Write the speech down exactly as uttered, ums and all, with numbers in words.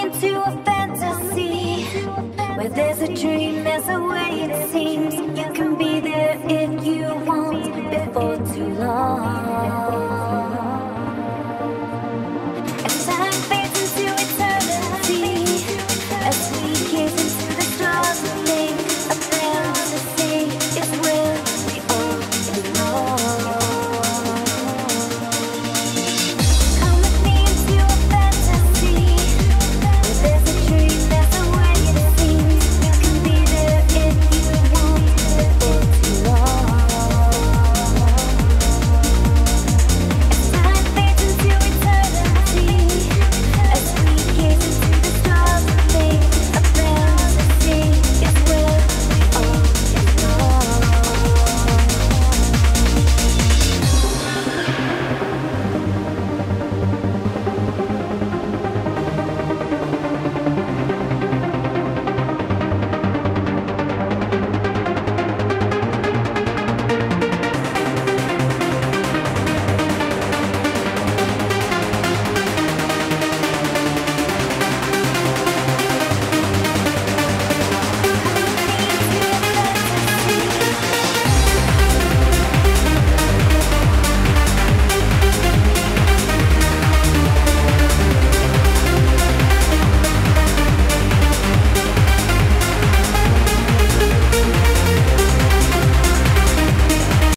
into a fantasy where there's a dream, there's a way it seems. You can be there if you want before too long.